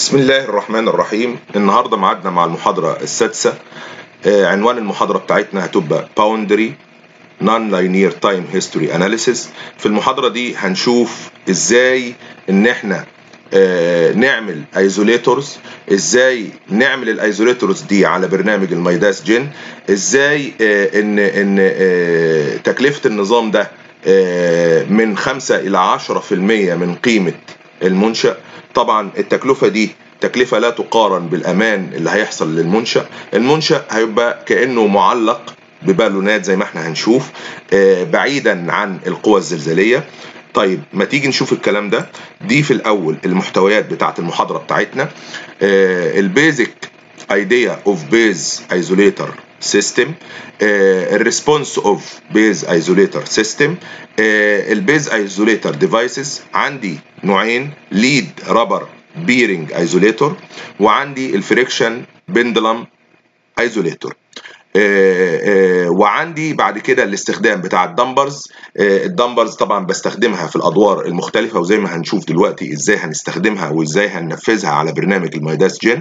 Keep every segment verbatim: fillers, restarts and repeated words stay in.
بسم الله الرحمن الرحيم. النهارده معادنا مع المحاضرة السادسة. آه عنوان المحاضرة بتاعتنا هتبقى Boundary Non-Linear Time History Analysis. في المحاضرة دي هنشوف ازاي ان احنا آه نعمل ايزوليتورز، ازاي نعمل الايزوليتورز دي على برنامج الميداس جن، ازاي آه ان ان آه تكلفة النظام ده آه من خمسة الى عشرة في المية من قيمة المنشأ. طبعا التكلفة دي تكلفة لا تقارن بالأمان اللي هيحصل للمنشأ. المنشأ هيبقى كأنه معلق ببالونات زي ما احنا هنشوف بعيدا عن القوى الزلزالية. طيب ما تيجي نشوف الكلام ده. دي في الأول المحتويات بتاعت المحاضرة بتاعتنا. البيزك ايديا اوف بيز ايزوليتر سيستم، الريسبونس اوف بيز ايزوليتر سيستم، البيز ايزوليتر ديفايسز. عندي نوعين، ليد رابر بيرنج ايزوليتور، وعندي الفريكشن بندلم ايزوليتور. وعندي بعد كده الاستخدام بتاع الدمبرز. الدمبرز طبعا بستخدمها في الادوار المختلفه، وزي ما هنشوف دلوقتي ازاي هنستخدمها وازاي هننفذها على برنامج الميداس جن.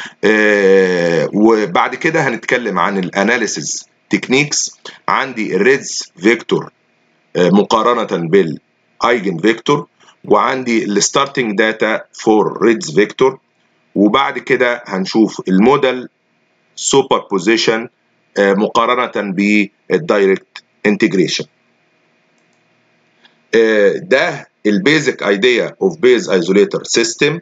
وبعد كده هنتكلم عن الاناليسيز تكنيكس. عندي الريدز فيكتور مقارنه بالايجن فيكتور، وعندي الستارتنج داتا فور ريدز فيكتور، وبعد كده هنشوف الموديل سوبر بوزيشن مقارنة بالدايركت انتجريشن. ده البيزك ايديا اوف بيز ايزوليتر سيستم.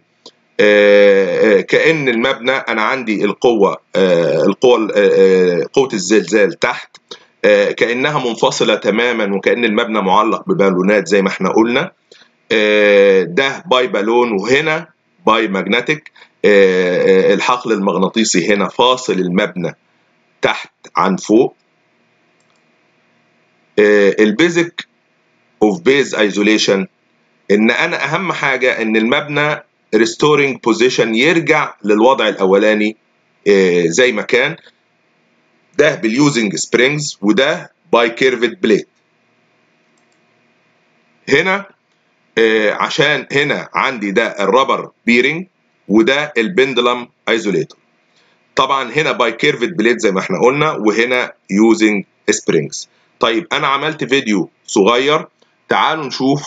كأن المبنى انا عندي القوة القوة قوة الزلزال تحت كأنها منفصلة تماما، وكأن المبنى معلق ببالونات زي ما احنا قلنا. ده باي بالون، وهنا باي ماجنتيك. الحقل المغناطيسي هنا فاصل المبنى تحت عن فوق. البيزك اوف بيز ايزوليشن ان انا اهم حاجه ان المبنى ريستورينج بوزيشن يرجع للوضع الاولاني زي ما كان. ده باليوزنج سبرينجز، وده باي كيرفد بليت. هنا عشان هنا عندي ده الرابر بيرنج، وده البندلم ايزوليتور. طبعا هنا باي كيرفد بليد زي ما احنا قلنا، وهنا يوزنج سبرينجز. طيب انا عملت فيديو صغير، تعالوا نشوف.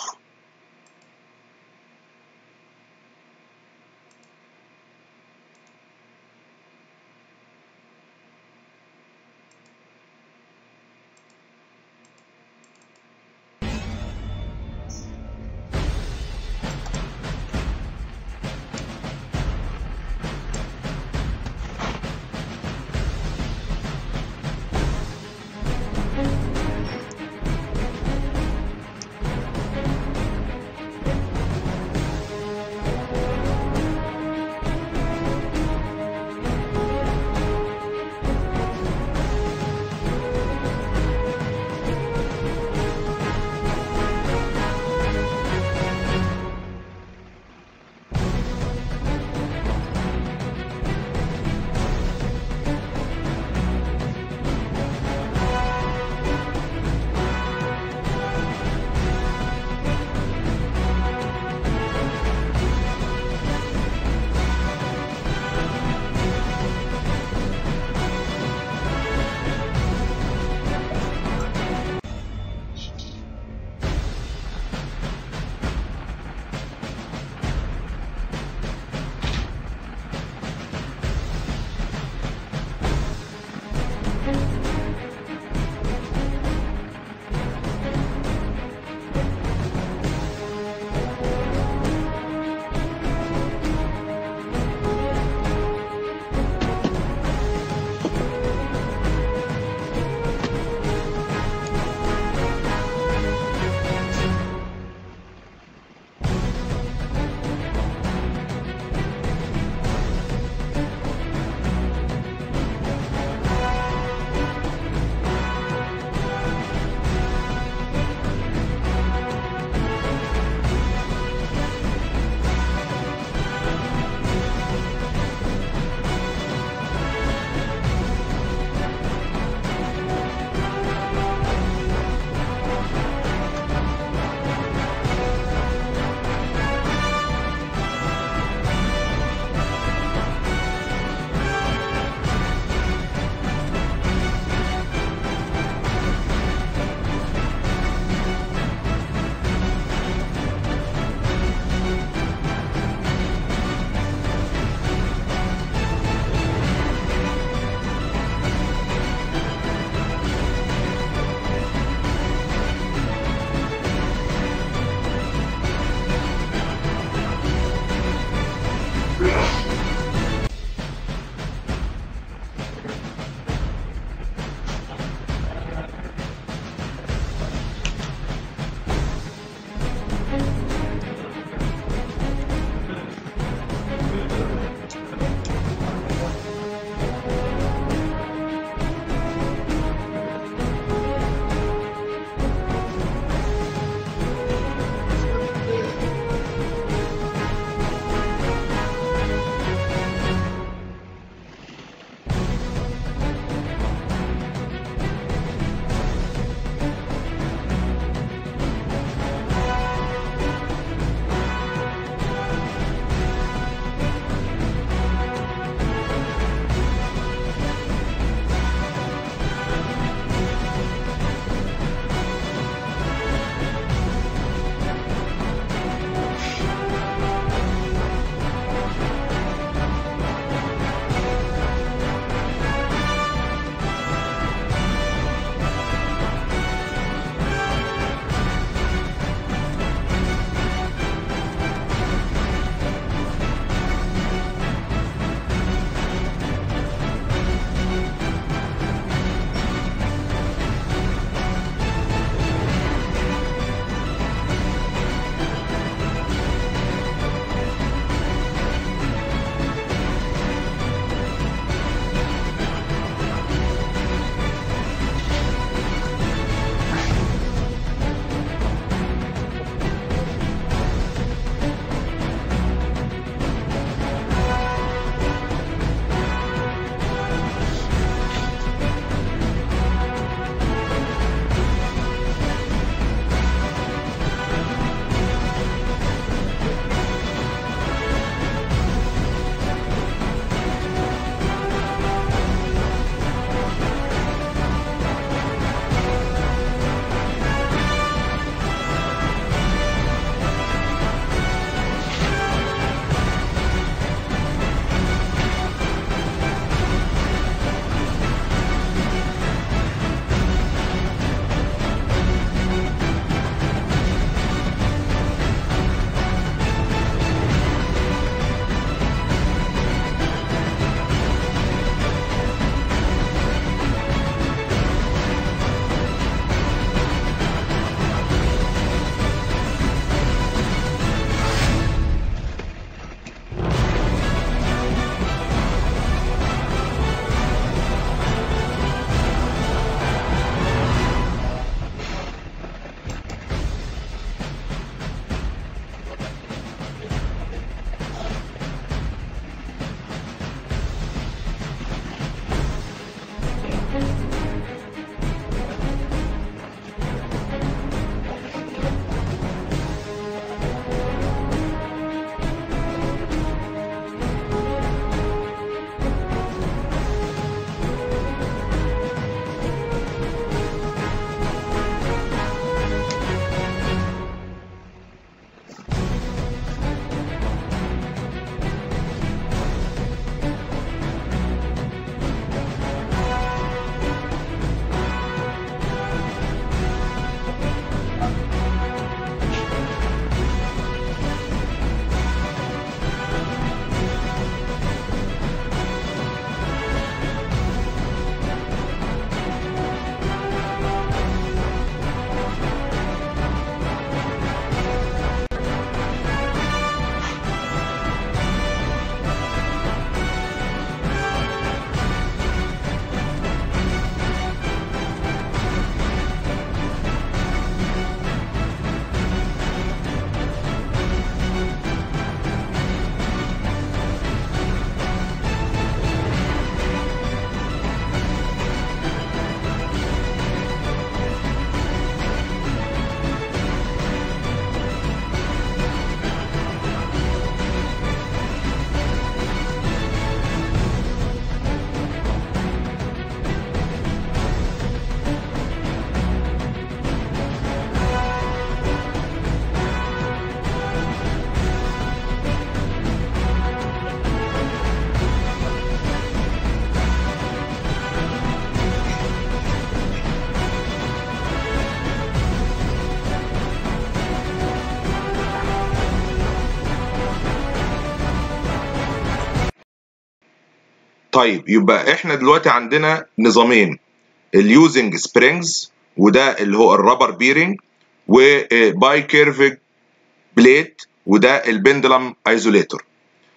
طيب يبقى احنا دلوقتي عندنا نظامين، اليوزنج سبرينجز وده اللي هو الرابر بيرنج، وباي كيرفج بليت وده البندلم ايزوليتور.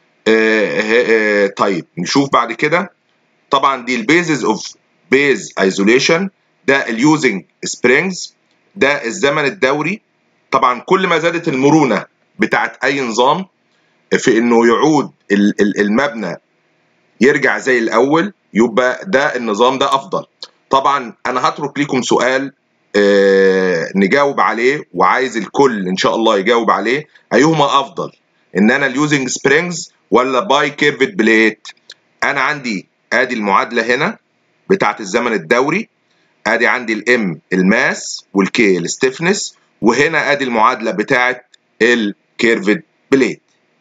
طيب نشوف بعد كده. طبعا دي البيزز اوف بيز ايزوليشن، ده اليوزنج سبرينجز، ده الزمن الدوري. طبعا كل ما زادت المرونه بتاعت اي نظام في انه يعود المبنى يرجع زي الاول، يبقى ده النظام ده افضل. طبعا انا هترك لكم سؤال آه نجاوب عليه، وعايز الكل ان شاء الله يجاوب عليه، ايهما افضل، ان انا اليوزنج سبرينجز ولا باي كيرفد بليت؟ انا عندي ادي المعادله هنا بتاعت الزمن الدوري، ادي عندي الام الماس والكي الستيفنس، وهنا ادي المعادله بتاعت الكيرفد بليت.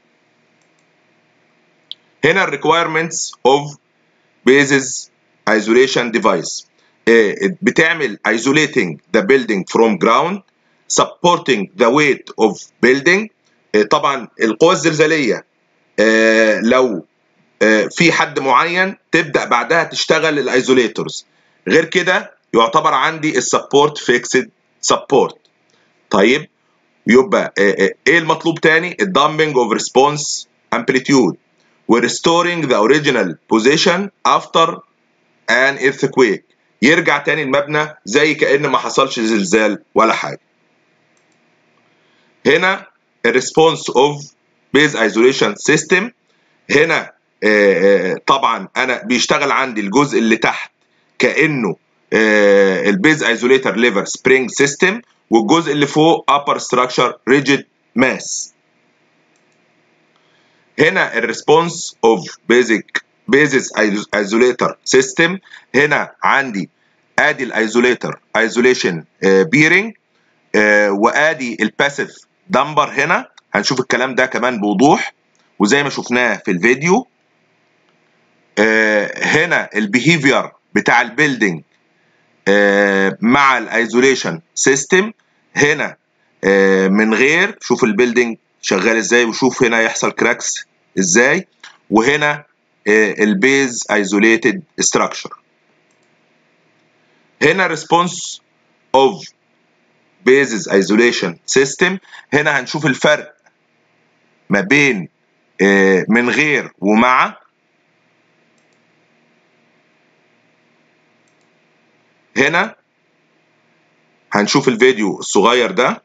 هنا الريكويرمنتس اوف بيزز isolation device، بتعمل isolating the building from ground، supporting the weight of building. طبعا القوى الزلزاليه لو في حد معين تبدا بعدها تشتغل الايزوليتورز، غير كده يعتبر عندي السبورت فيكسد سبورت. طيب يبقى ايه المطلوب تاني؟ الدامبنج اوف ريسبونس امبليتيود وريستورينج ذا اوريجينال بوزيشن افتر ان ايرثكويك، يرجع تاني المبنى زي كأن ما حصلش زلزال ولا حاجه. هنا الريسبونس اوف بيز ايزوليشن سيستم، هنا طبعا انا بيشتغل عندي الجزء اللي تحت كانه البيز ايزوليتر ليفر سبرينج سيستم، والجزء اللي فوق upper structure rigid mass. هنا الريسبونس اوف بيزك بيزس ايزوليتر سيستم، هنا عندي ادي الايزوليتر ايزوليشن بيرنج، وادي الباسيف دمبر. هنا هنشوف الكلام ده كمان بوضوح وزي ما شفناه في الفيديو. هنا البيهيفير بتاع البيلدينج مع الايزوليشن سيستم، هنا من غير، شوف البيلدينج شغال ازاي، وشوف هنا يحصل كراكس ازاي، وهنا البيز ايزوليتد ستراكشر. هنا ريسبونس اوف بيزز ايزوليشن سيستم، هنا هنشوف الفرق ما بين من غير ومع. هنا هنشوف الفيديو الصغير ده.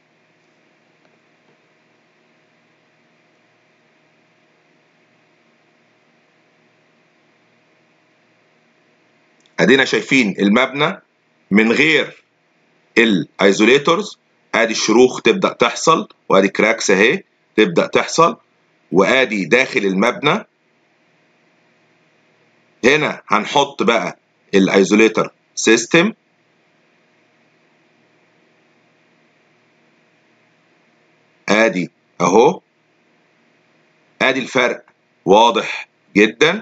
ادينا شايفين المبنى من غير الايزوليتورز، ادي الشروخ تبدا تحصل، وادي كراكس اهي تبدا تحصل، وادي داخل المبنى. هنا هنحط بقى الايزوليتر سيستم، ادي اهو، ادي الفرق واضح جدا.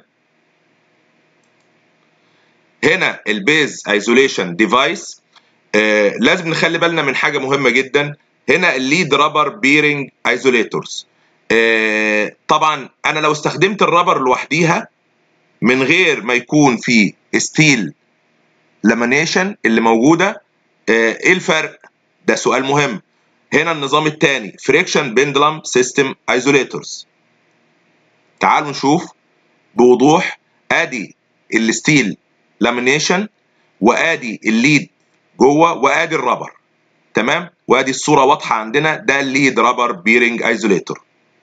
هنا البيز ايزوليشن ديفايس، آه لازم نخلي بالنا من حاجه مهمه جدا. هنا الليد رابر بيرنج ايزوليتورز، آه طبعا انا لو استخدمت الرابر لوحديها من غير ما يكون في ستيل لامينيشن اللي موجوده، آه ايه الفرق؟ ده سؤال مهم. هنا النظام الثاني فريكشن بندلم سيستم ايزوليتورز، تعالوا نشوف بوضوح. ادي الستيل لامينيشن، وادي الليد جوه، وادي الرابر، تمام، وادي الصوره واضحه عندنا، ده الليد رابر بيرنج ايزوليتور.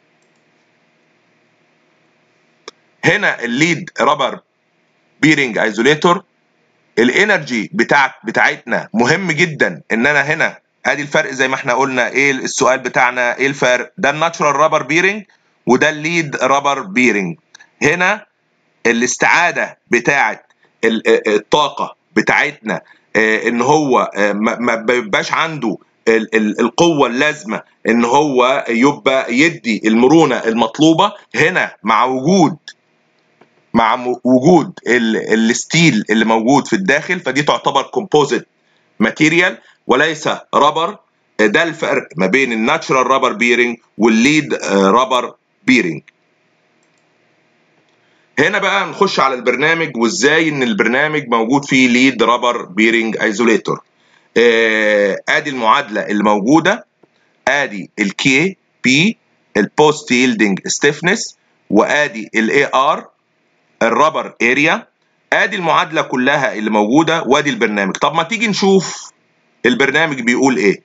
هنا الليد رابر بيرنج ايزوليتور، الانرجي بتاعت بتاعتنا مهم جدا ان انا هنا ادي الفرق زي ما احنا قلنا. ايه السؤال بتاعنا؟ ايه الفرق؟ ده الناتشورال رابر بيرنج وده الليد رابر بيرنج. هنا الاستعاده بتاعت الطاقه بتاعتنا ان هو ما بيبقاش عنده القوه اللازمه ان هو يبقى يدي المرونه المطلوبه. هنا مع وجود مع وجود الستيل اللي موجود في الداخل، فدي تعتبر كومبوزيت ماتيريال وليس رابر. ده الفرق ما بين الناتشورال رابر بيرنج والليد رابر بيرنج. هنا بقى نخش على البرنامج وازاي ان البرنامج موجود فيه ليد رابر بيرنج ايزوليتور. ادي المعادله اللي موجوده، ادي الكي بي البوست ييلدنج ستيفنس، وادي الاي ار الرابر اريا. ادي المعادله كلها اللي موجوده وادي البرنامج. طب ما تيجي نشوف البرنامج بيقول ايه.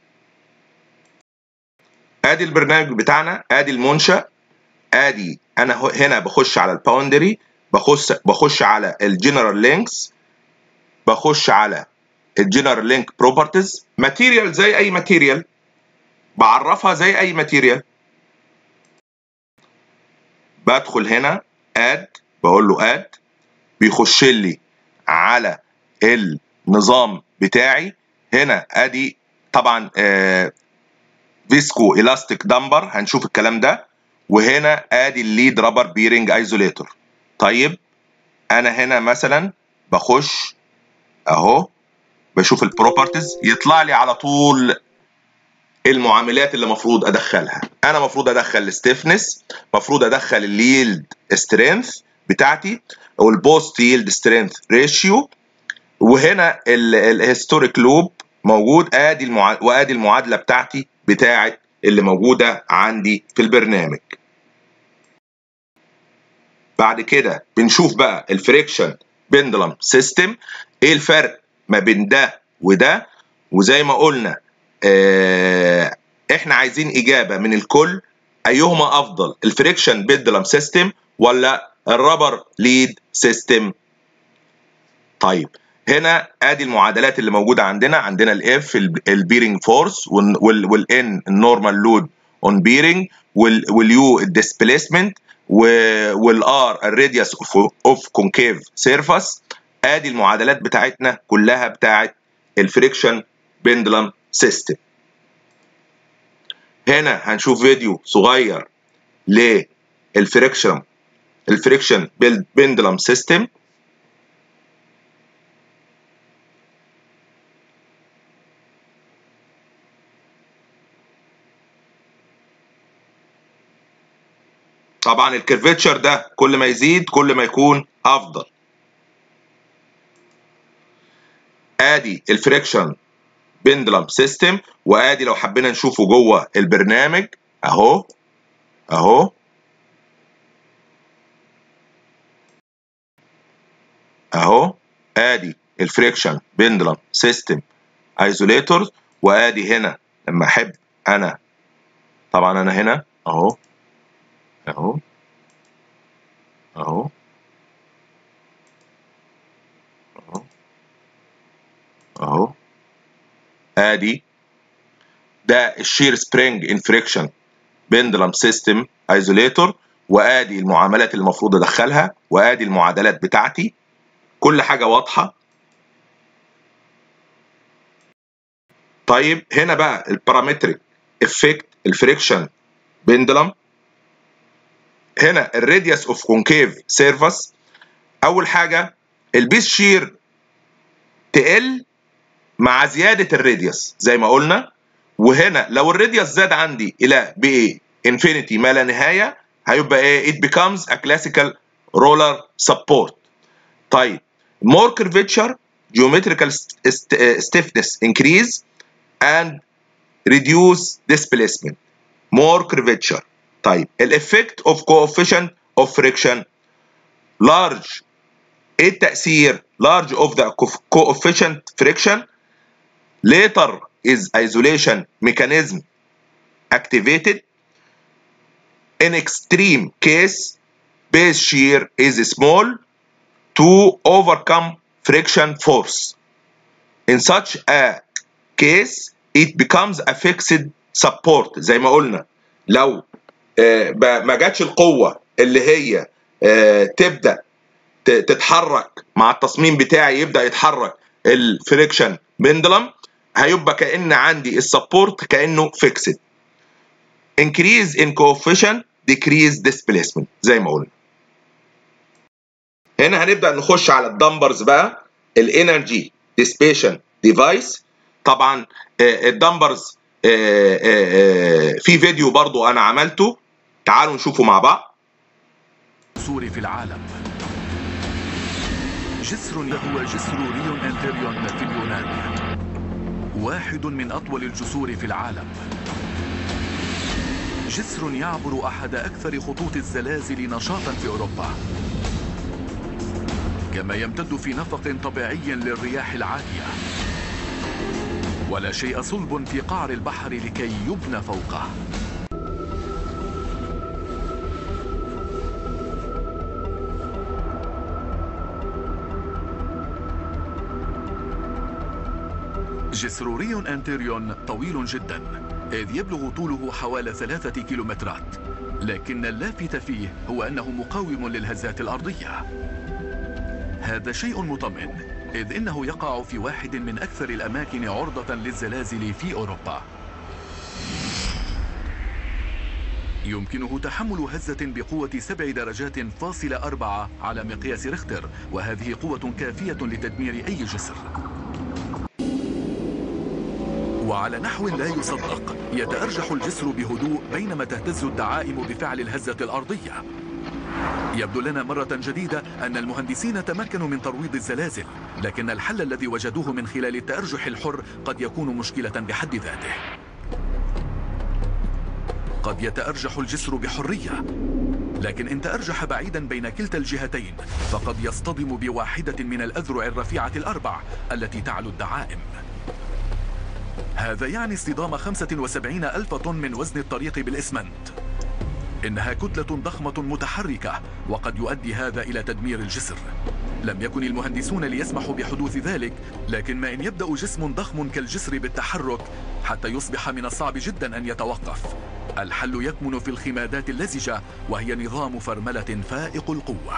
ادي البرنامج بتاعنا، ادي المنشأ، ادي انا هنا بخش على الباوندري، بخش بخش على الجنرال لينكس، بخش على الجنرال لينك بروبرتيز. ماتيريال زي اي ماتيريال بعرفها زي اي ماتيريال. بدخل هنا اد، بقول له اد، بيخش لي على النظام بتاعي. هنا ادي طبعا آه فيسكو الاستيك دامبر، هنشوف الكلام ده. وهنا ادي الليد رابر بيرنج ايزوليتور. طيب انا هنا مثلا بخش اهو بشوف البروبرتيز، يطلع لي على طول المعاملات اللي المفروض ادخلها. انا المفروض ادخل الستيفنس، المفروض ادخل اليلد سترينث بتاعتي والبوست ييلد سترينث ريشيو، وهنا الهيستوريك لوب موجود. ادي المعاد... وادي المعادله بتاعتي بتاعت اللي موجوده عندي في البرنامج. بعد كده بنشوف بقى الفريكشن بندلم سيستم، ايه الفرق ما بين ده وده. وزي ما قلنا اه احنا عايزين اجابه من الكل، ايهما افضل، الفريكشن بندلم سيستم ولا الرابر ليد سيستم. طيب هنا ادي المعادلات اللي موجوده عندنا. عندنا الاف البيرنج فورس، والان النورمال لود اون بيرنج، واليو الديسبيسمنت، والار الراديوس اوف كونكيف سيرفاس. ادي المعادلات بتاعتنا كلها بتاعت الفريكشن بندلم سيستم. هنا هنشوف فيديو صغير للفريكشن الفريكشن بندلم سيستم. طبعا الكيرفيتشر ده كل ما يزيد كل ما يكون افضل. ادي الفريكشن بندلم سيستم، وادي لو حبينا نشوفه جوه البرنامج اهو اهو اهو ادي الفريكشن بندلم سيستم ايزوليتور. وادي هنا لما احب انا، طبعا انا هنا اهو اهو اهو اهو اهو ادي ده الشير سبرينج انفريكشن بندلم سيستم ايزوليتور. وادي المعاملات اللي المفروض ادخلها، وادي المعادلات بتاعتي، كل حاجه واضحه. طيب هنا بقى البارامتريك افكت الفريكشن بندلم. هنا الراديوس اوف كونكيف سيرفاس. اول حاجه البيس شير تقل مع زياده الراديوس زي ما قلنا. وهنا لو الراديوس زاد عندي الى ب انفينيتي ما لا نهايه، هيبقى ايه؟ it becomes a classical roller support. طيب more curvature geometrical stiffness increase and reduce displacement. more curvature. طيب الافكت of coefficient of friction large. ايه التأثير؟ large of the coefficient friction later is isolation mechanism activated. In extreme case base shear is small to overcome friction force. In such a case it becomes a fixed support. زي ما قلنا لو ما جاتش القوة اللي هي تبدأ تتحرك مع التصميم بتاعي، يبدأ يتحرك الفريكشن بندلم، هيبقى كأن عندي السبورت كأنه فيكسد. increase in coefficient decrease displacement زي ما قلنا. هنا هنبدأ نخش على الدمبرز بقى، الانرجي ديسبيشن ديفايس. طبعا الدمبرز في فيديو برضو انا عملته، تعالوا نشوفه مع بعض. الجسور في العالم. جسر هو جسر ريون أنتيريون في اليونان، واحد من أطول الجسور في العالم. جسر يعبر أحد أكثر خطوط الزلازل نشاطا في أوروبا، كما يمتد في نفق طبيعي للرياح العاتية، ولا شيء صلب في قعر البحر لكي يبنى فوقه. جسر ريون أنتيريون طويل جدا، إذ يبلغ طوله حوالي ثلاثة كيلومترات، لكن اللافت فيه هو أنه مقاوم للهزات الأرضية. هذا شيء مطمئن، إذ إنه يقع في واحد من أكثر الأماكن عرضة للزلازل في أوروبا. يمكنه تحمل هزة بقوة سبع درجات فاصلة أربعة على مقياس ريختر، وهذه قوة كافية لتدمير أي جسر. وعلى نحو لا يصدق يتأرجح الجسر بهدوء بينما تهتز الدعائم بفعل الهزة الأرضية. يبدو لنا مرة جديدة أن المهندسين تمكنوا من ترويض الزلازل، لكن الحل الذي وجدوه من خلال التأرجح الحر قد يكون مشكلة بحد ذاته. قد يتأرجح الجسر بحرية، لكن إن تأرجح بعيدا بين كلتا الجهتين فقد يصطدم بواحدة من الأذرع الرفيعة الأربع التي تعلو الدعائم. هذا يعني اصطدام خمسة وسبعين ألف طن من وزن الطريق بالإسمنت. إنها كتلة ضخمة متحركة، وقد يؤدي هذا إلى تدمير الجسر. لم يكن المهندسون ليسمحوا بحدوث ذلك، لكن ما إن يبدأ جسم ضخم كالجسر بالتحرك حتى يصبح من الصعب جدا أن يتوقف. الحل يكمن في الخمادات اللزجة، وهي نظام فرملة فائق القوة.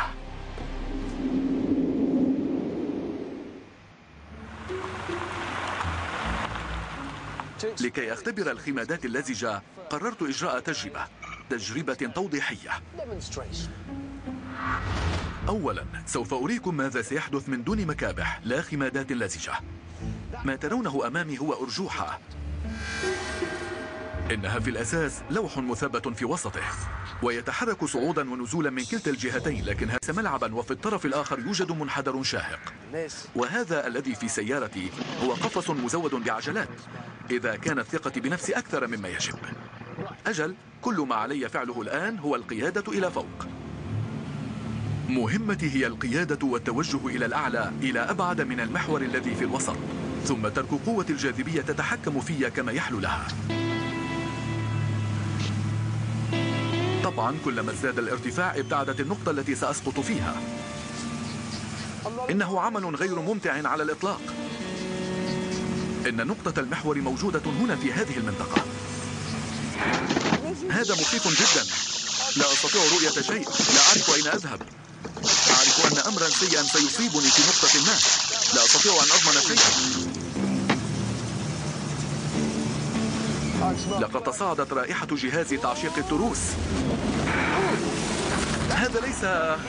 لكي أختبر الخمادات اللزجة قررت إجراء تجربة تجربة توضيحية. أولا سوف أريكم ماذا سيحدث من دون مكابح لا خمادات لزجة. ما ترونه أمامي هو أرجوحة، إنها في الأساس لوح مثبت في وسطه ويتحرك صعودا ونزولا من كلتا الجهتين، لكن هذا ملعبا وفي الطرف الآخر يوجد منحدر شاهق. وهذا الذي في سيارتي هو قفص مزود بعجلات، إذا كانت ثقتي بنفسي أكثر مما يجب. أجل، كل ما علي فعله الآن هو القيادة إلى فوق. مهمتي هي القيادة والتوجه إلى الأعلى، إلى أبعد من المحور الذي في الوسط، ثم ترك قوة الجاذبية تتحكم في كما يحلو لها. طبعا كلما ازداد الارتفاع ابتعدت النقطة التي سأسقط فيها. إنه عمل غير ممتع على الإطلاق. إن نقطة المحور موجودة هنا في هذه المنطقة. هذا مخيف جدا، لا أستطيع رؤية شيء، لا أعرف أين أذهب. أعرف أن أمرا سيئا سيصيبني في نقطة ما، لا أستطيع أن أضمن شيئا. لقد تصاعدت رائحة جهاز تعشيق التروس. هذا ليس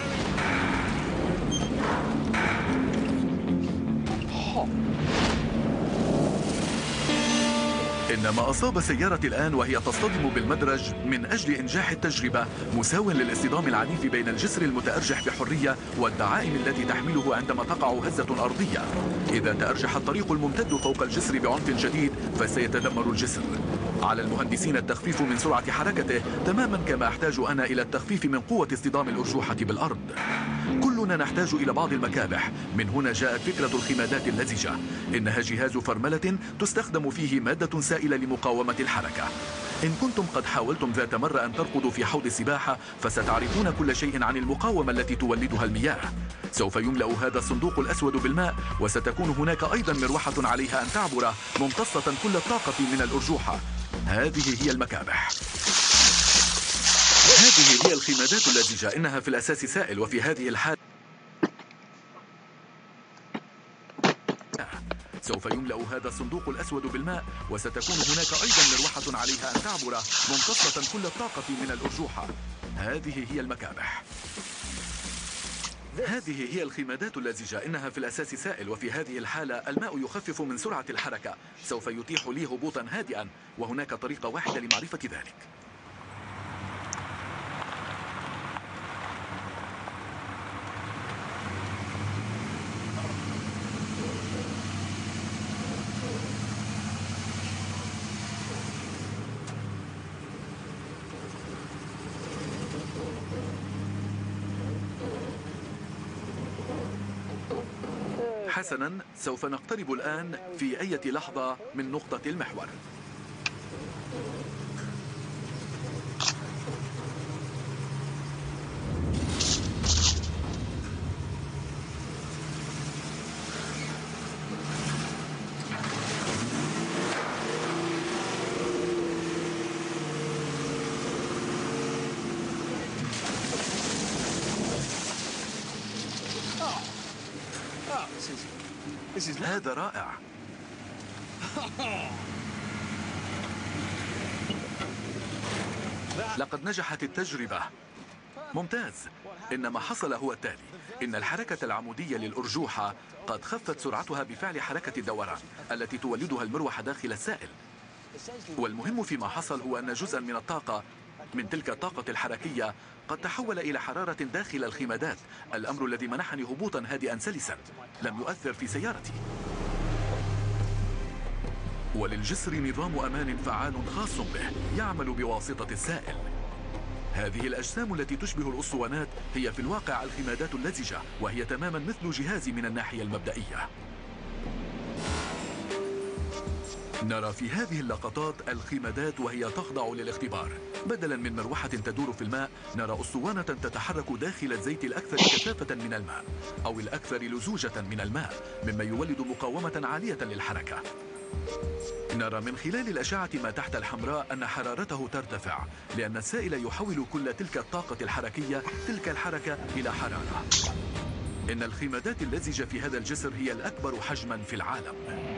إنما أصاب سيارتي الآن وهي تصطدم بالمدرج من أجل إنجاح التجربة مساو للاصطدام العنيف بين الجسر المتأرجح بحرية والدعائم التي تحمله عندما تقع هزة أرضية. إذا تأرجح الطريق الممتد فوق الجسر بعنف شديد فسيتدمر الجسر. على المهندسين التخفيف من سرعة حركته تماما كما أحتاج أنا إلى التخفيف من قوة اصطدام الأرجوحة بالأرض. كلنا نحتاج إلى بعض المكابح. من هنا جاءت فكرة الخمادات اللزجة. إنها جهاز فرملة تستخدم فيه مادة سائلة لمقاومة الحركة. إن كنتم قد حاولتم ذات مرة أن تركضوا في حوض السباحة فستعرفون كل شيء عن المقاومة التي تولدها المياه. سوف يملأ هذا الصندوق الأسود بالماء، وستكون هناك أيضا مروحة عليها أن تعبر ممتصة كل الطاقة من الأرجوحة. هذه هي المكابح. هذه هي الخمادات اللزجة. إنها في الأساس سائل، وفي هذه الحالة سوف يملأ هذا الصندوق الأسود بالماء، وستكون هناك أيضا مروحة عليها أن تعبر ممتصة كل الطاقة من الأرجوحة. هذه هي المكابح. هذه هي الخمادات اللزجة. إنها في الأساس سائل، وفي هذه الحالة الماء يخفف من سرعة الحركة. سوف يتيح لي هبوطا هادئا، وهناك طريقة واحدة لمعرفة ذلك. حسنا، سوف نقترب الآن في أي لحظة من نقطة المحور. هذا رائع. لقد نجحت التجربة. ممتاز. إن ما حصل هو التالي: إن الحركة العمودية للأرجوحة قد خفت سرعتها بفعل حركة الدوران التي تولدها المروحة داخل السائل. والمهم فيما حصل هو أن جزءا من الطاقة من تلك الطاقة الحركية قد تحول إلى حرارة داخل الخمادات، الأمر الذي منحني هبوطا هادئا سلسا لم يؤثر في سيارتي. وللجسر نظام أمان فعال خاص به يعمل بواسطة السائل. هذه الأجسام التي تشبه الأسطوانات هي في الواقع الخمادات اللزجة، وهي تماما مثل جهازي من الناحية المبدئية. نرى في هذه اللقطات الخمادات وهي تخضع للاختبار. بدلا من مروحة تدور في الماء، نرى أسطوانة تتحرك داخل الزيت الأكثر كثافة من الماء أو الأكثر لزوجة من الماء، مما يولد مقاومة عالية للحركة. نرى من خلال الأشعة ما تحت الحمراء أن حرارته ترتفع، لأن السائل يحول كل تلك الطاقة الحركية تلك الحركة إلى حرارة. إن الخمادات اللزجة في هذا الجسر هي الأكبر حجما في العالم.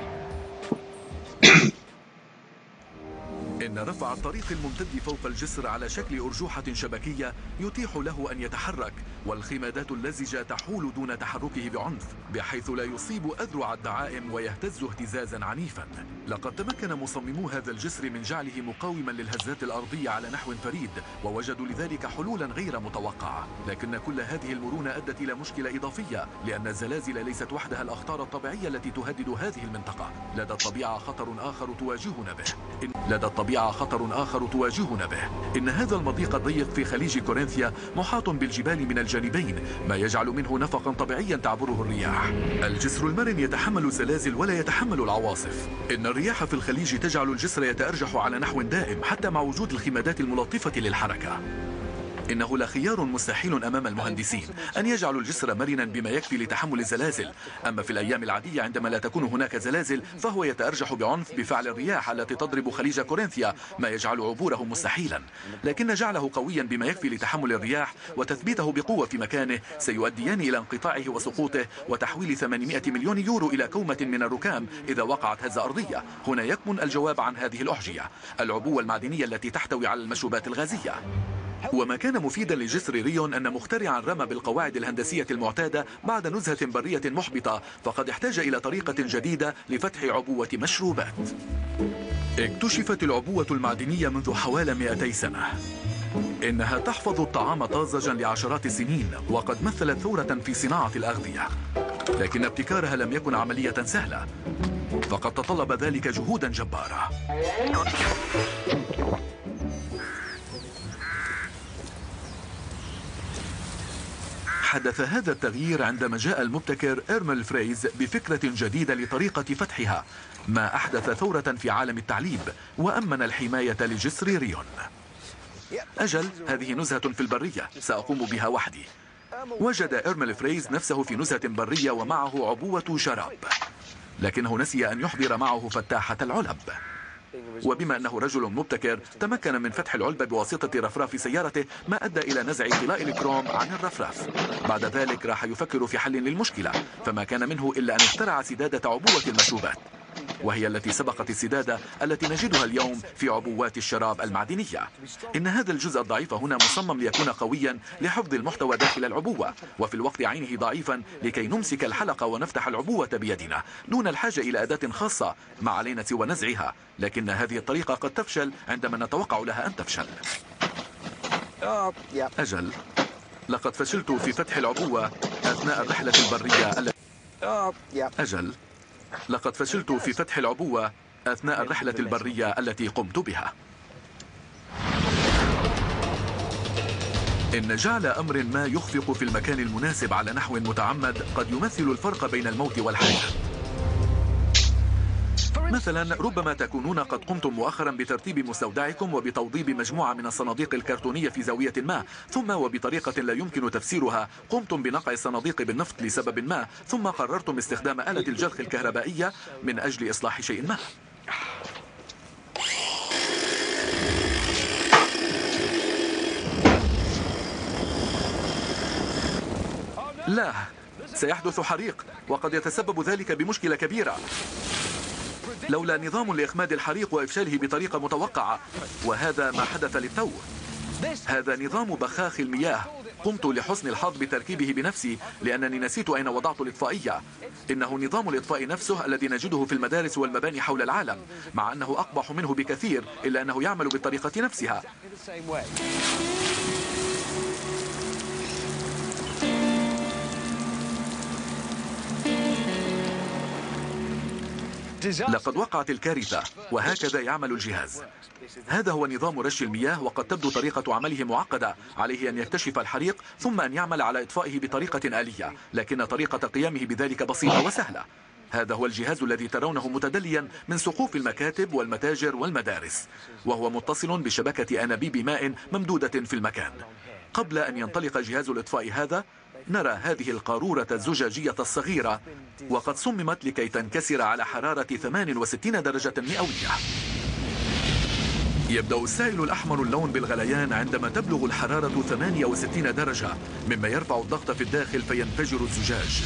إن رفع الطريق الممتد فوق الجسر على شكل أرجوحة شبكية يتيح له أن يتحرك، والخمادات اللزجة تحول دون تحركه بعنف، بحيث لا يصيب أذرع الدعائم ويهتز اهتزازا عنيفا. لقد تمكن مصممو هذا الجسر من جعله مقاوما للهزات الأرضية على نحو فريد، ووجدوا لذلك حلولا غير متوقعة. لكن كل هذه المرونة أدت إلى مشكلة إضافية، لأن الزلازل ليست وحدها الأخطار الطبيعية التي تهدد هذه المنطقة. لدى الطبيعة خطر آخر تواجهنا به. إن لدى الطبيعة خطر آخر تواجهنا به. إن هذا المضيق الضيق في خليج كورنثيا محاط بالجبال من الجانبين، ما يجعل منه نفقا طبيعيا تعبره الرياح. الجسر المرن يتحمل الزلازل ولا يتحمل العواصف. إن الرياح في الخليج تجعل الجسر يتأرجح على نحو دائم حتى مع وجود الخمادات الملطفة للحركة. إنه لا خيار مستحيل أمام المهندسين أن يجعلوا الجسر مرنا بما يكفي لتحمل الزلازل. أما في الأيام العادية عندما لا تكون هناك زلازل فهو يتأرجح بعنف بفعل الرياح التي تضرب خليج كورنثيا، ما يجعل عبوره مستحيلا. لكن جعله قويا بما يكفي لتحمل الرياح وتثبيته بقوة في مكانه سيؤديان إلى انقطاعه وسقوطه وتحويل ثمانمائة مليون يورو إلى كومة من الركام إذا وقعت هزة أرضية. هنا يكمن الجواب عن هذه الأحجية: العبوة المعدنية التي تحتوي على المشوبات الغازية. وما كان مفيدا لجسر ريون أن مخترعا رمى بالقواعد الهندسية المعتادة بعد نزهة برية محبطة، فقد احتاج إلى طريقة جديدة لفتح عبوة مشروبات. اكتشفت العبوة المعدنية منذ حوالي مئتي سنة. إنها تحفظ الطعام طازجا لعشرات السنين، وقد مثلت ثورة في صناعة الأغذية. لكن ابتكارها لم يكن عملية سهلة، فقد تطلب ذلك جهودا جبارة. حدث هذا التغيير عندما جاء المبتكر إرمل فريز بفكرة جديدة لطريقة فتحها، ما أحدث ثورة في عالم التعليب وأمن الحماية لجسر ريون. أجل، هذه نزهة في البرية سأقوم بها وحدي. وجد إرمل فريز نفسه في نزهة برية ومعه عبوة شراب، لكنه نسي أن يحضر معه فتاحة العلب. وبما أنه رجل مبتكر تمكن من فتح العلبة بواسطة رفراف سيارته، ما أدى إلى نزع طلاء الكروم عن الرفراف. بعد ذلك راح يفكر في حل للمشكلة، فما كان منه إلا أن اخترع سدادة عبوة المشروبات، وهي التي سبقت السدادة التي نجدها اليوم في عبوات الشراب المعدنية. إن هذا الجزء الضعيف هنا مصمم ليكون قويا لحفظ المحتوى داخل العبوة، وفي الوقت عينه ضعيفا لكي نمسك الحلقة ونفتح العبوة بيدنا دون الحاجة إلى أداة خاصة ما علينا سوى نزعها. لكن هذه الطريقة قد تفشل عندما نتوقع لها أن تفشل. أجل، لقد فشلت في فتح العبوة أثناء الرحلة البرية التي أجل لقد فشلت في فتح العبوة أثناء الرحلة البرية التي قمت بها. إن جعل أمر ما يخفق في المكان المناسب على نحو متعمد قد يمثل الفرق بين الموت والحياة. مثلا ربما تكونون قد قمتم مؤخرا بترتيب مستودعكم وبتوضيب مجموعة من الصناديق الكرتونية في زاوية ما، ثم وبطريقة لا يمكن تفسيرها قمتم بنقع الصناديق بالنفط لسبب ما، ثم قررتم استخدام آلة الجلخ الكهربائية من أجل إصلاح شيء ما. لا، سيحدث حريق، وقد يتسبب ذلك بمشكلة كبيرة لولا نظام لإخماد الحريق وإفشاله بطريقة متوقعة، وهذا ما حدث للتو. هذا نظام بخاخ المياه، قمت لحسن الحظ بتركيبه بنفسي لأنني نسيت أين وضعت الإطفائية. إنه نظام الإطفاء نفسه الذي نجده في المدارس والمباني حول العالم، مع أنه أقبح منه بكثير إلا أنه يعمل بالطريقة نفسها. لقد وقعت الكارثة، وهكذا يعمل الجهاز. هذا هو نظام رش المياه، وقد تبدو طريقة عمله معقدة. عليه أن يكتشف الحريق ثم أن يعمل على إطفائه بطريقة آلية، لكن طريقة قيامه بذلك بسيطة وسهلة. هذا هو الجهاز الذي ترونه متدليا من سقوف المكاتب والمتاجر والمدارس، وهو متصل بشبكة أنابيب ماء ممدودة في المكان. قبل أن ينطلق جهاز الإطفاء هذا، نرى هذه القارورة الزجاجية الصغيرة، وقد صممت لكي تنكسر على حرارة ثمانية وستين درجة مئوية. يبدأ السائل الأحمر اللون بالغليان عندما تبلغ الحرارة ثمانية وستين درجة، مما يرفع الضغط في الداخل فينفجر الزجاج.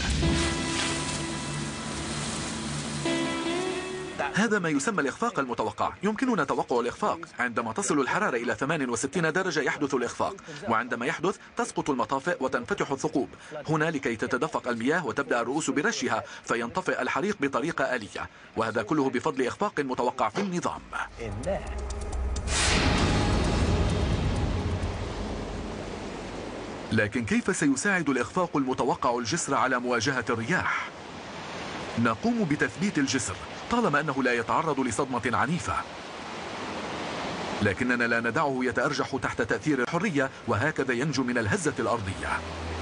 هذا ما يسمى الإخفاق المتوقع. يمكننا توقع الإخفاق. عندما تصل الحرارة إلى ثمانية وستين درجة يحدث الإخفاق، وعندما يحدث تسقط المطافئ وتنفتح الثقوب هنا لكي تتدفق المياه وتبدأ الرؤوس برشها فينطفئ الحريق بطريقة آلية، وهذا كله بفضل إخفاق متوقع في النظام. لكن كيف سيساعد الإخفاق المتوقع الجسر على مواجهة الرياح؟ نقوم بتثبيت الجسر طالما أنه لا يتعرض لصدمة عنيفة، لكننا لا ندعه يتأرجح تحت تأثير الحرية، وهكذا ينجو من الهزة الأرضية.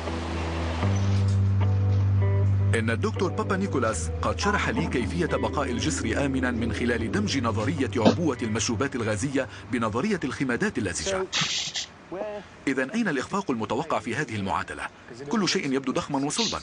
إن الدكتور بابا نيكولاس قد شرح لي كيفية بقاء الجسر آمنا من خلال دمج نظرية عبوة المشروبات الغازية بنظرية الخمادات اللزجة. إذن أين الإخفاق المتوقع في هذه المعادلة؟ كل شيء يبدو ضخما وصلبا.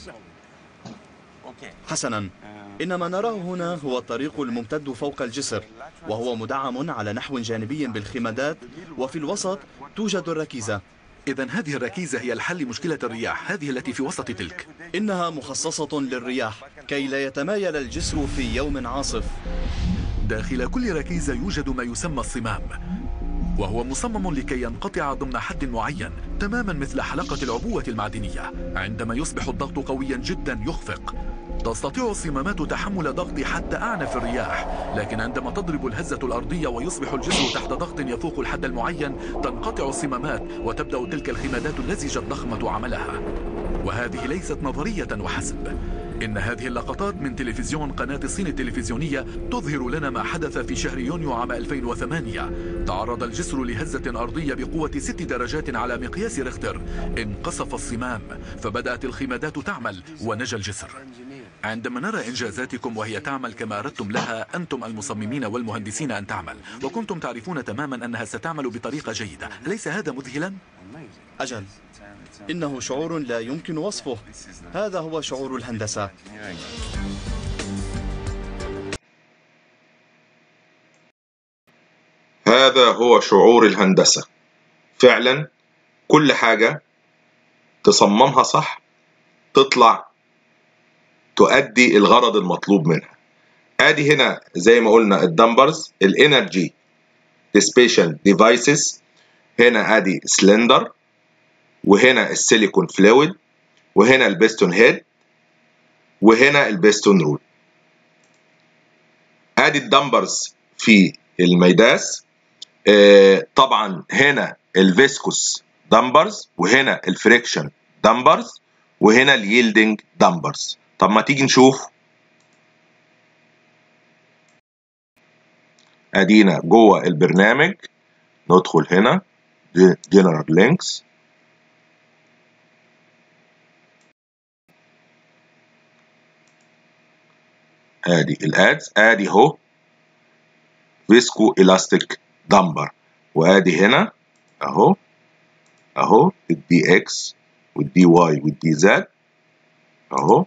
حسنا، إن ما نراه هنا هو الطريق الممتد فوق الجسر، وهو مدعم على نحو جانبي بالخمادات، وفي الوسط توجد الركيزة. إذن هذه الركيزة هي الحل لمشكلة الرياح، هذه التي في وسط تلك. إنها مخصصة للرياح كي لا يتمايل الجسر في يوم عاصف. داخل كل ركيزة يوجد ما يسمى الصمام، وهو مصمم لكي ينقطع ضمن حد معين، تماما مثل حلقة العبوة المعدنية. عندما يصبح الضغط قويا جدا يخفق. تستطيع الصمامات تحمل ضغط حتى أعنف الرياح، لكن عندما تضرب الهزة الأرضية ويصبح الجسر تحت ضغط يفوق الحد المعين تنقطع الصمامات، وتبدأ تلك الخمادات اللزجة الضخمة عملها. وهذه ليست نظرية وحسب، إن هذه اللقطات من تلفزيون قناة الصين التلفزيونية تظهر لنا ما حدث في شهر يونيو عام ألفين وثمانية. تعرض الجسر لهزة أرضية بقوة ست درجات على مقياس ريختر، انقصف الصمام فبدأت الخمادات تعمل ونجا الجسر. عندما نرى إنجازاتكم وهي تعمل كما أردتم لها أنتم المصممين والمهندسين أن تعمل، وكنتم تعرفون تماما أنها ستعمل بطريقة جيدة، أليس هذا مذهلا؟ أجل، إنه شعور لا يمكن وصفه. هذا هو شعور الهندسة. هذا هو شعور الهندسة. فعلا كل حاجة تصممها صح تطلع تؤدي الغرض المطلوب منها. ادي هنا زي ما قلنا الدمبرز، الانرجي ديسبيشن ديفايسز، هنا ادي سلندر، وهنا السيليكون فلويد، وهنا البيستون هيد، وهنا البيستون رول. ادي الدمبرز في الميداس. آه طبعا هنا الفيسكوس دمبرز، وهنا الفريكشن دمبرز، وهنا الييلدنج دمبرز. طب ما تيجي نشوف. ادينا جوه البرنامج، ندخل هنا جنرال لينكس، ادي الادز، ادي اهو فيسكو الاستيك دمبر، وادي هنا اهو اهو الدي اكس والدي واي والدي زد اهو.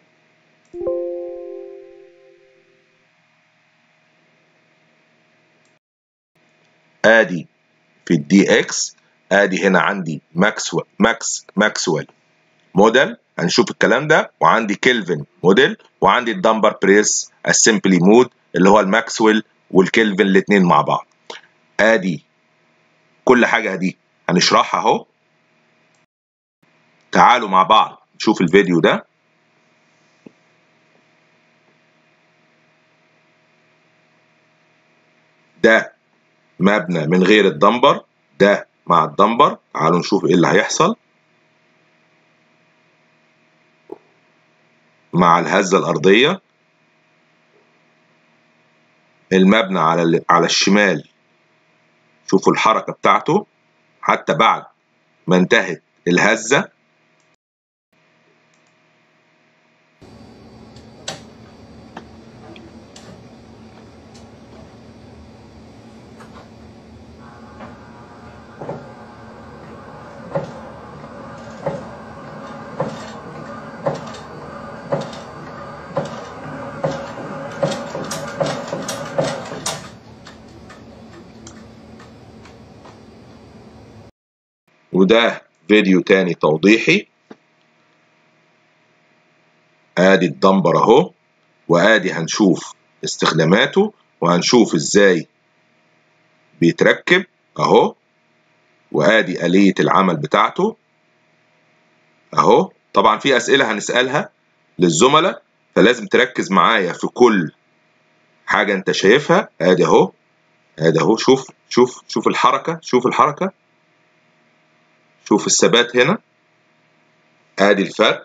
ادي في الدي اكس، ادي هنا عندي ماكسويل ماكس ماكسويل موديل، هنشوف الكلام ده، وعندي كيلفن موديل، وعندي الدمبر بريس اسمبلي مود اللي هو الماكسويل والكيلفن الاثنين مع بعض. ادي كل حاجه دي هنشرحها اهو. تعالوا مع بعض نشوف الفيديو ده. ده مبنى من غير الدمبر، ده مع الدمبر. تعالوا نشوف ايه اللي هيحصل مع الهزة الأرضية. المبنى على على الشمال، شوفوا الحركة بتاعته حتى بعد ما انتهت الهزة. وده فيديو تاني توضيحي. ادي الدمبر اهو، وادي هنشوف استخداماته، وهنشوف ازاي بيتركب اهو، وادي آلية العمل بتاعته اهو. طبعا في اسئلة هنسألها للزملاء، فلازم تركز معايا في كل حاجة انت شايفها. ادي اهو، ادي اهو، شوف شوف شوف الحركة، شوف الحركة، شوف الثبات هنا. ادي الفرق،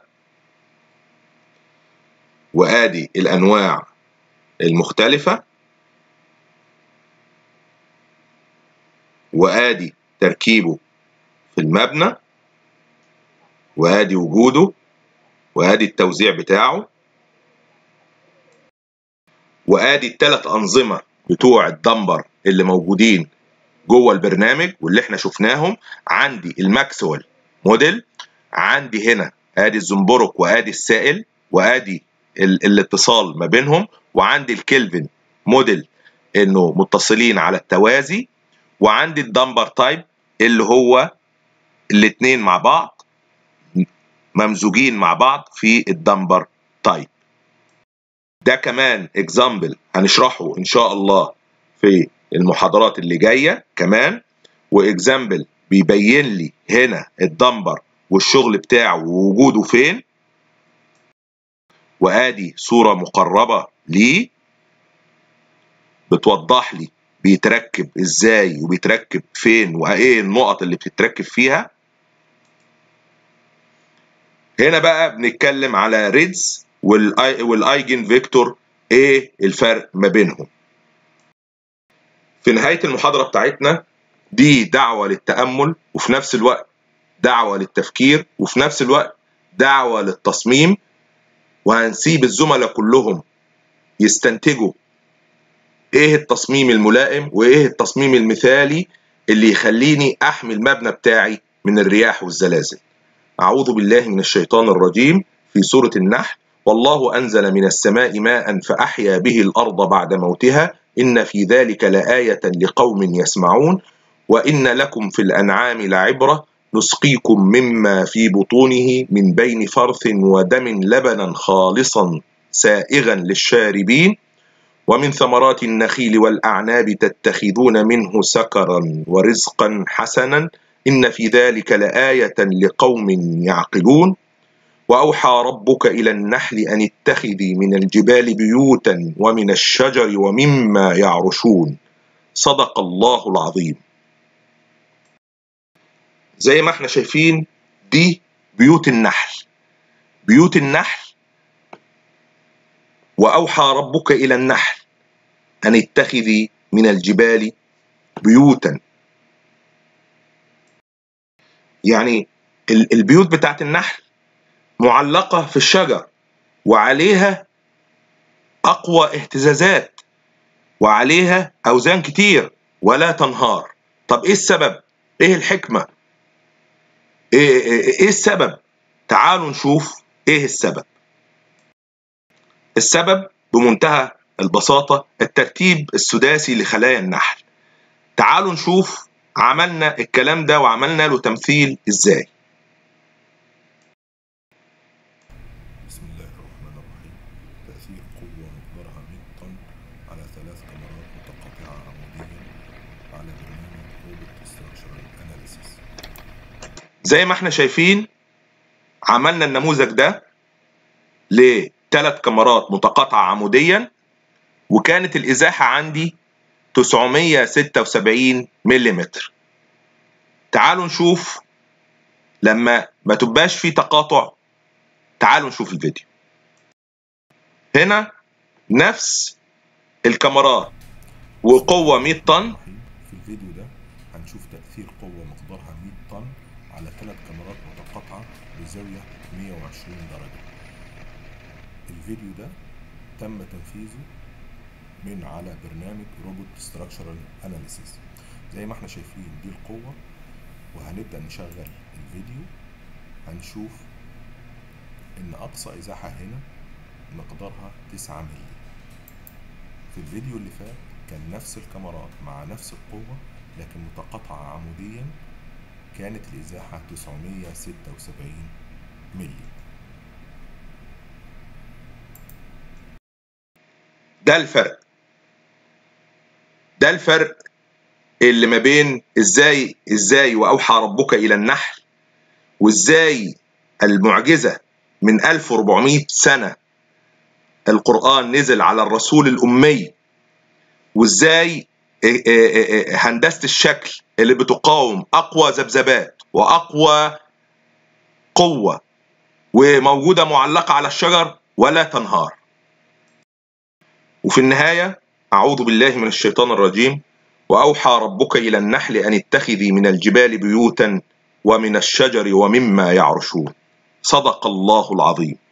وادي الانواع المختلفة، وادي تركيبه في المبنى، وادي وجوده، وادي التوزيع بتاعه، وادي الثلاث انظمة بتوع الدمبر اللي موجودين جوه البرنامج واللي احنا شفناهم. عندي الماكسويل موديل، عندي هنا ادي الزنبرك وادي السائل، وادي ال الاتصال ما بينهم، وعندي الكلفن موديل انه متصلين على التوازي، وعندي الدمبر تايب اللي هو الاثنين مع بعض ممزوجين مع بعض في الدمبر تايب. ده كمان اكزامبل هنشرحه ان شاء الله في المحاضرات اللي جايه كمان، واكزامبل بيبين لي هنا الدمبر والشغل بتاعه ووجوده فين، وادي صوره مقربه ليه بتوضح لي بيتركب ازاي وبيتركب فين وايه النقط اللي بتتركب فيها. هنا بقى بنتكلم على ريدز والايجن فيكتور، ايه الفرق ما بينهم. في نهاية المحاضرة بتاعتنا دي دعوة للتأمل، وفي نفس الوقت دعوة للتفكير، وفي نفس الوقت دعوة للتصميم، وهنسيب الزملاء كلهم يستنتجوا ايه التصميم الملائم وايه التصميم المثالي اللي يخليني احمي المبنى بتاعي من الرياح والزلازل. أعوذ بالله من الشيطان الرجيم. في سورة النحل: والله أنزل من السماء ماء فأحيا به الأرض بعد موتها إن في ذلك لآية لقوم يسمعون وإن لكم في الأنعام لعبرة نسقيكم مما في بطونه من بين فرث ودم لبنا خالصا سائغا للشاربين ومن ثمرات النخيل والأعناب تتخذون منه سكرا ورزقا حسنا إن في ذلك لآية لقوم يعقلون وأوحى ربك إلى النحل أن اتخذي من الجبال بيوتا ومن الشجر ومما يعرشون. صدق الله العظيم. زي ما احنا شايفين دي بيوت النحل، بيوت النحل. وأوحى ربك إلى النحل أن اتخذي من الجبال بيوتا، يعني البيوت بتاعت النحل معلقة في الشجر وعليها أقوى اهتزازات وعليها أوزان كتير ولا تنهار. طب إيه السبب؟ إيه الحكمة؟ إيه, إيه, إيه السبب؟ تعالوا نشوف إيه السبب. السبب بمنتهى البساطة الترتيب السداسي لخلايا النحل. تعالوا نشوف عملنا الكلام ده وعملنا له تمثيل إزاي. بسم الله الرحمن الرحيم. تأثير قوة مقدارها مئة طن على ثلاث كاميرات متقاطعة عموديا على برنامج روبوت ستراكشرال أناليسيس. زي ما احنا شايفين عملنا النموذج ده لثلاث كاميرات متقاطعة عموديا، وكانت الإزاحة عندي تسعمية وستة وسبعين ملم. تعالوا نشوف لما ما تبقاش في تقاطع. تعالوا نشوف الفيديو. هنا نفس الكاميرات وقوة مئة طن. في الفيديو ده هنشوف تأثير قوة مقدارها مئة طن على ثلاث كاميرات متقاطعة بزاوية مئة وعشرين درجة. الفيديو ده تم تنفيذه من على برنامج روبوت ستراكشرال أناليسيس. زي ما احنا شايفين دي القوة، وهنبدأ نشغل الفيديو. هنشوف ان اقصى ازاحة هنا مقدارها تسعة مللي. في الفيديو اللي فات كان نفس الكاميرات مع نفس القوة لكن متقاطعة عموديا، كانت الازاحة تسعمية وستة وسبعين مللي. ده الفرق. ده الفرق اللي ما بين ازاي ازاي واوحى ربك الى النحل، وازاي المعجزة من ألف وأربعمائة سنة القرآن نزل على الرسول الأمي، وازاي هندسة الشكل اللي بتقاوم أقوى ذبذبات وأقوى قوة وموجودة معلقة على الشجر ولا تنهار. وفي النهاية أعوذ بالله من الشيطان الرجيم. وأوحى ربك إلى النحل أن اتخذي من الجبال بيوتا ومن الشجر ومما يعرشون. صدق الله العظيم.